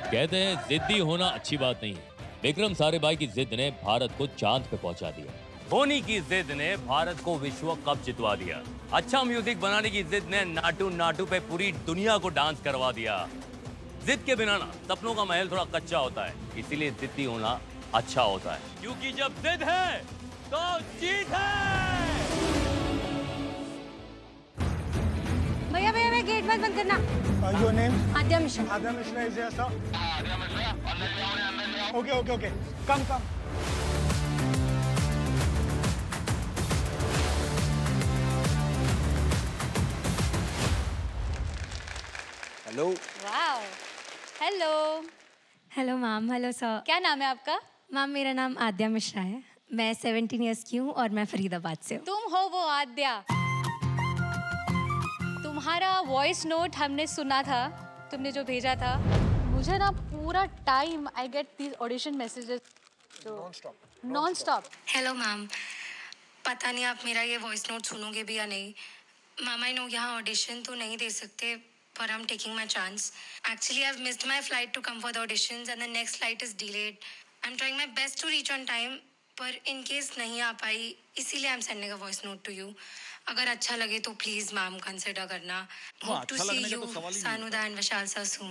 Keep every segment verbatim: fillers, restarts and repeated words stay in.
कहते हैं जिद्दी होना अच्छी बात नहीं है। विक्रम साराभाई की जिद ने भारत को चांद पे पहुंचा दिया। धोनी की जिद ने भारत को विश्व कप जितवा दिया। अच्छा म्यूजिक बनाने की जिद ने नाटू नाटू पे पूरी दुनिया को डांस करवा दिया। जिद के बिना ना सपनों का महल थोड़ा कच्चा होता है, इसीलिए जिद्दी होना अच्छा होता है, क्योंकि जब जिद है तो जीत है। भैया भैया भैया गेट मत बंद करना। Your name? Aadya Mishra. Aadya Mishra is here sir. Aadya Mishra अंदर ले आओ, अंदर ले आओ। Okay okay okay come come. Hello. Wow. Hello. Hello ma'am. Hello sir. क्या नाम है आपका? मैम मेरा नाम आद्या मिश्रा है। मैं सत्रह इयर्स की हूँ और मैं फरीदाबाद से हूँ। तुम हो वो आद्या? तुम्हारा वॉइस नोट हमने सुना था, तुमने जो भेजा था। मुझे ना पूरा time I get these audition messages non stop non stop. Hello ma'am, पता नहीं आप मेरा ये वॉइस नोट सुनोगे भी या नहीं। मैम आई नो यहाँ ऑडिशन तो नहीं दे सकते, but I'm taking my chance. Actually, I've missed my flight to come for the auditions and the next flight is delayed. I'm trying my best to reach on time, पर in case नहीं आ पाई, इसीलिए I'm sending a voice note to you. अगर अच्छा लगे तो please ma'am consider करना. Hope to see you, Sanuda and Vishal sir soon.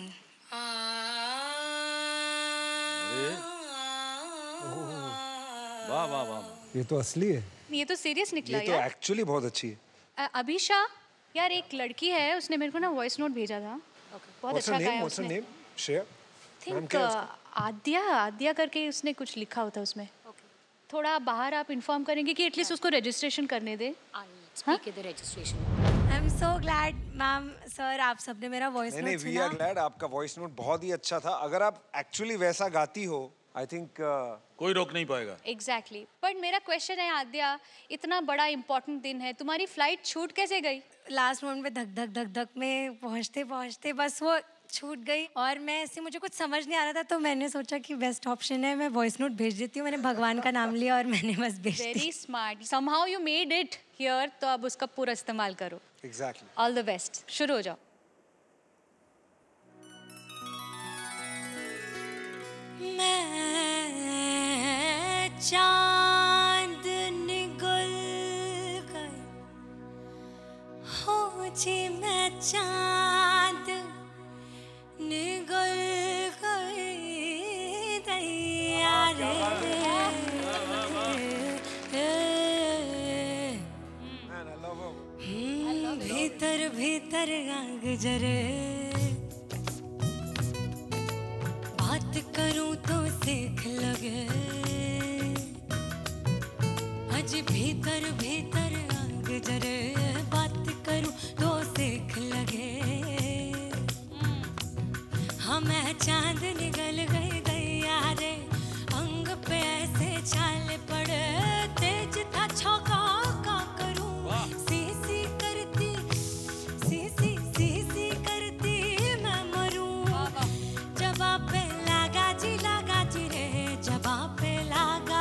वाह वाह वाह। ये तो असली है। ये तो सीरियस निकला ये तो एक्चुअली बहुत अच्छी है। अभिषा यार, एक लड़की है, उसने मेरे को ना वॉइस नोट भेजा था। okay. बहुत What's अच्छा her गाया name? What's her उसने। name? Share. Think Aadya Aadya करके उसने कुछ लिखा होता है उसमें। okay. थोड़ा बाहर आप इन्फॉर्म करेंगे कि एटलीस्ट उसको रजिस्ट्रेशन करने दे। I am so glad ma'am sir, आप सबने मेरा वॉइस नोट सुना। नहीं, वी आर ग्लैड। आपका वॉइस नोट बहुत ही अच्छा था। अगर आप एक्चुअली वैसा गाती हो, आई थिंक uh, कोई रोक नहीं पाएगा। Exactly exactly. पर मेरा क्वेश्चन है आद्या, इतना बड़ा इंपॉर्टेंट दिन है, तुम्हारी फ्लाइट छूट कैसे गई? लास्ट मोमेंट में धक धक धक धक में पहुंचते पहुंचते बस वो छूट गई और मैं ऐसे मुझे कुछ समझ नहीं आ रहा था, तो मैंने सोचा कि बेस्ट ऑप्शन है मैं वॉइस नोट भेज देती हूँ। मैंने भगवान का नाम लिया और मैंने बस भेज दिया। Very smart. Somehow you made it here, तो अब उसका पूरा इस्तेमाल करो। एग्जैक्टली। All the best. शुरू हो जाओ। चांद निगल गए हो जी, मैं चांद निगल गए दैया रे। भीतर भीतर आग जरे, बात करूं तो सेक लगे। आज भीतर भीतर आग जरे, बात करूं तो सेक लगे। हाँ मैं चांद निकल गई दैया रे, अंग पे ऐसे छाले पड़े, तेज था छौका का करूं। सी सी करती सी सी सी सी करती मैं मरूं। जवाब पे लगा जी, लगा जी रे, जवाब पे लगा,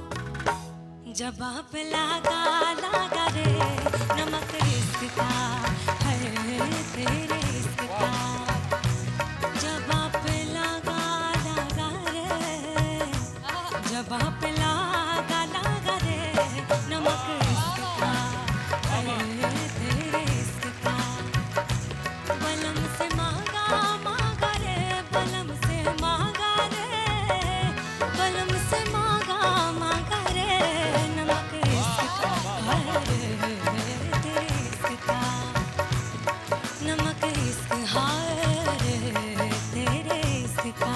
जवाब पे लगा लगा रे। नमक रिश्क का है तेरे इश्क का, जवाब पे लगा लगा रे, जवाब पे लगा लगा रे। नमक रिश्क का है तेरे इश्क का, बलम से मांगा मांगा रे, बलम से मांगा रे, बलम से मांगा मांगा रे। नमक रिश्क का है तेरे इश्क का, नमक रिश्क है तेरे इश्क का।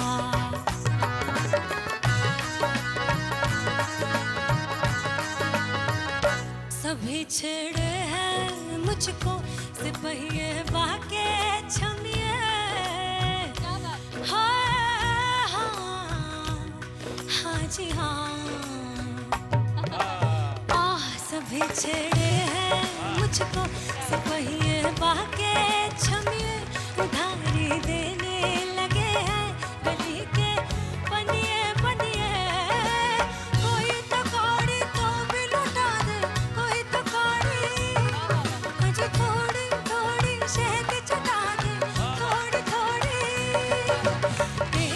सभी छेड़े हैं मुझको सिपहिए बाके छमिए। हाँ हाँ हाँ जी हाँ। आह सभी छेड़े हैं मुझको सिपहिए बाके छमिए। उधारी देने लगे हैं गली के बनिए बनिए। कोई तो कौड़ी तो भी लुटा दे, कोई तो कौड़ी मुझे थोड़ी थोड़ी शहद चटा दे, थोड़ी थोड़ी।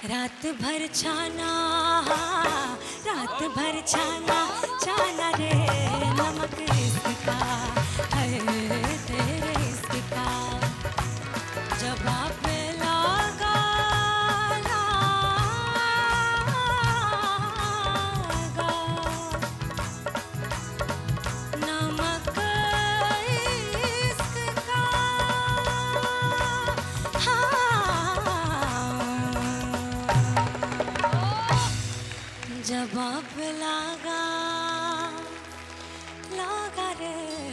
रात भर छाना रात भर छाना छाना रे नमक इसका है तेरे इसका जब आप लगा जब आप लगा लगा रे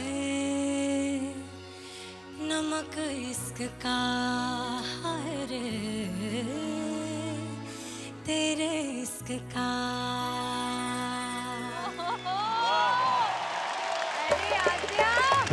नमक इश्क का है रे तेरे इश्क का अरे Aadya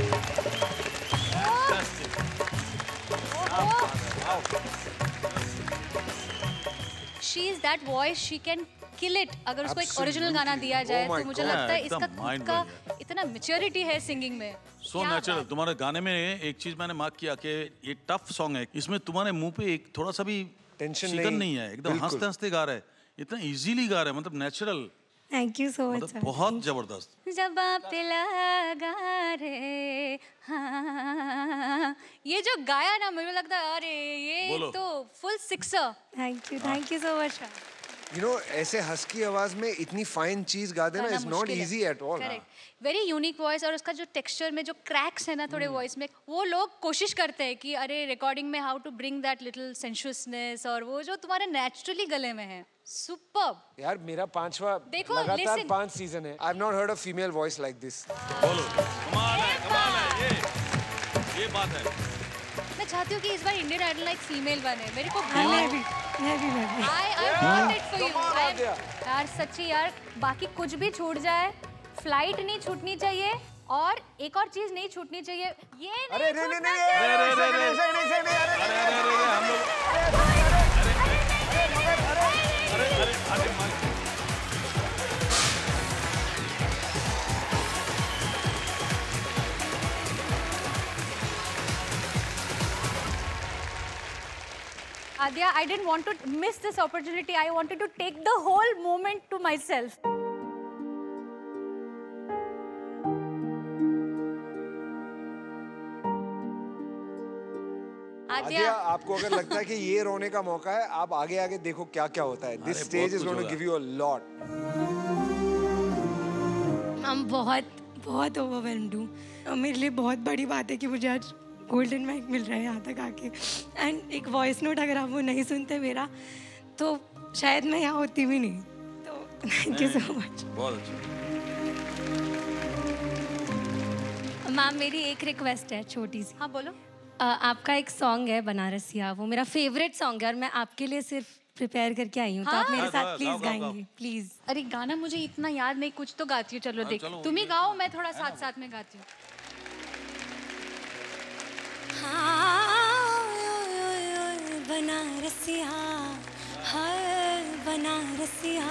she is that voice she can kill it अगर उसको एक ओरिजिनल गाना दिया जाए तो मुझे लगता है इसका खुद का इतना मैच्योरिटी है सिंगिंग में सो नेचुरल। तुम्हारे गाने में एक चीज मैंने मार्क किया कि ये टफ सॉन्ग है, इसमें तुम्हारे मुंह पे एक थोड़ा सा भी टेंशन नहीं, नहीं है, एकदम हंसते हंसते गा रहे, इतना इजीली गा रहे, मतलब natural. Thank you so much मतलब बहुत जबरदस्त। जब आप लगा रे हाँ ये जो गाया ना मुझे लगता है अरे ये तो full sixer. Thank you thank you so much. You know ऐसे हस्की आवाज में इतनी फाइन चीज गा देना is not easy at all. Very unique voice और उसका जो टेक्सचर में जो क्रैक्स है ना थोड़े वॉइस में वो लोग कोशिश करते हैं कि अरे रिकॉर्डिंग में how to bring that little sensuousness और वो जो तुम्हारे नेचुरली गले में है। सुपर्ब यार मेरा पांचवा देखो लगातार पांच सीजन है। I have not heard a female voice like this. बोलो कमाल है कमाल है ये ये बात है। मैं चाहती हूँ कि इस बार इंडियन आइडल लाइक फीमेल बने। मेरे को मैं भी मैं भी मैं भी I I want it for you यार सच्ची यार। बाकी कुछ भी छूट जाए फ्लाइट नहीं छूटनी चाहिए और एक और चीज नहीं छूटनी चाहिए ये नहीं अरे नहीं नहीं नहीं अरे अरे अरे अरे अरे अरे हम लोग अरे अरे अरे Adya, I didn't want to miss this opportunity. I wanted to take the whole moment to myself. आद्या, आपको अगर लगता है कि ये रोने का मौका है, आप आगे आगे देखो क्या क्या होता है। This stage is going to give you a lot. हम बहुत बहुत ओवरवेल्म्ड हूँ और मेरे लिए बहुत बड़ी बात है कि मुझे आज गोल्डन माइक मिल रहा है यहाँ तक आके। एंड एक वॉइस नोट अगर आप वो नहीं सुनते मेरा तो शायद मैं यहाँ होती भी नहीं। तो थैंक यू सो मच। बहुत अच्छा। मैम मेरी एक रिक्वेस्ट है छोटी सी। हाँ बोलो। आ, आपका एक सॉन्ग है बनारसिया, वो मेरा फेवरेट सॉन्ग है और मैं आपके लिए सिर्फ प्रिपेयर करके आई हूँ। हाँ? तो आप मेरे साथ प्लीज गाएंगे प्लीज। अरे गाना मुझे इतना याद नहीं, कुछ तो गाती हूँ। चलो देख तुम ही गाओ, मैं थोड़ा साथ साथ में गाती हूँ। बनारसिया हाय बनारसिया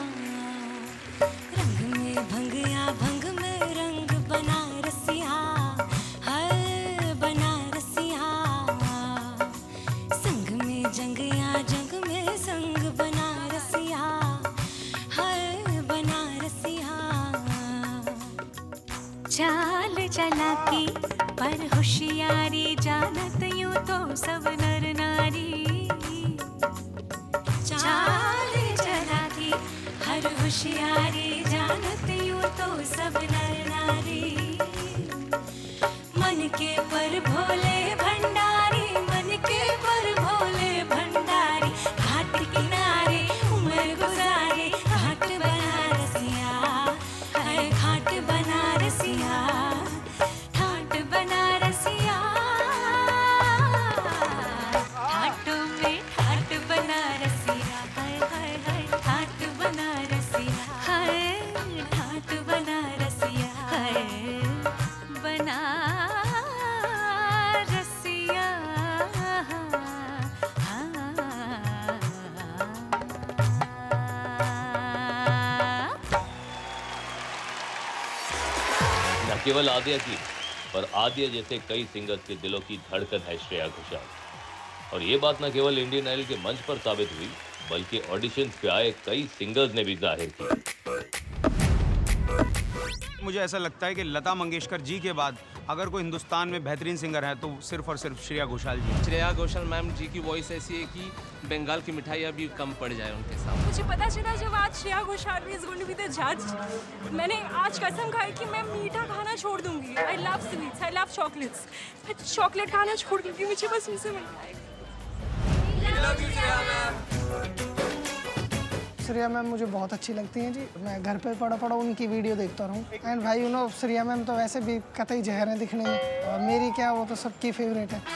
रंग में भंगिया भंग में रंग बनारसिया हाय बनारसिया संग में जंगिया जंग में संग बनारसिया हाय बनारसिया चाल चलाकी पर होशियारी जानत यूं तो सब नर नारी चाल चलाकी हर होशियारी जानत यूं तो सब नर नारी मन के पर भोले भंडारी मन के पर भोले भंडारी घाट किनारे उम्र गुजारे घाट बनारसिया है घाट बनारसिया घाट बनारसिया घाटों में घाट बनारसिया हाय हाय हाय घाट बनारसिया हाय घाट बनारसिया हाय बनारसिया न केवल आद्या की पर आद्या जैसे कई सिंगर्स के दिलों की धड़कन है श्रेया घोषाल। और ये बात न केवल इंडियन आइडल के मंच पर साबित हुई बल्कि ऑडिशंस पे आए कई सिंगर्स ने भी जाहिर की। मुझे ऐसा लगता है कि लता मंगेशकर जी के बाद अगर कोई हिंदुस्तान में बेहतरीन सिंगर है तो सिर्फ और सिर्फ श्रेया घोषाल जी। श्रेया घोषाल मैम जी की वॉइस ऐसी है कि बंगाल की मिठाई अभी कम पड़ जाए उनके साथ। मुझे पता चला जब आज Shreya Ghoshal is going to be the जज, मैंने आज कसम खाई कि मैं मीठा खाना छोड़ दूंगी। I love sweets, I love chocolates, मैं चॉकलेट खाना छोड़ दूंगी, मुझे बस उनसे मिलना है। श्रेया मैम मुझे बहुत अच्छी लगती हैं जी। मैं घर पे पड़ा पड़ा उनकी वीडियो देखता रहूँ। एंड भाई यू नो श्रेया मैम तो वैसे भी कतई जहर है दिखने में, और मेरी क्या वो तो सबकी फेवरेट है।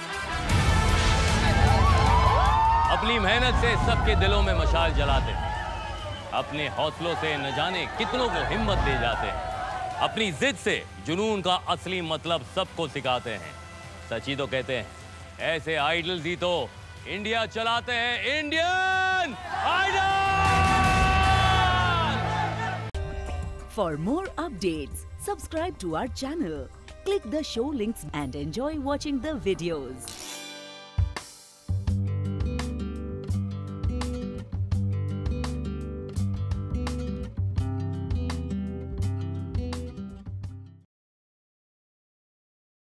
अपनी मेहनत से सबके दिलों में मशाल जलाते हैं, अपने हौसलों से न जाने कितनों को हिम्मत दे जाते हैं, अपनी जिद से जुनून का असली मतलब सबको सिखाते हैं। सच ही तो कहते हैं, ऐसे आइडल्स ही तो इंडिया चलाते हैं। Indian Idol. For more updates, subscribe to our channel, click the show links and enjoy watching the videos.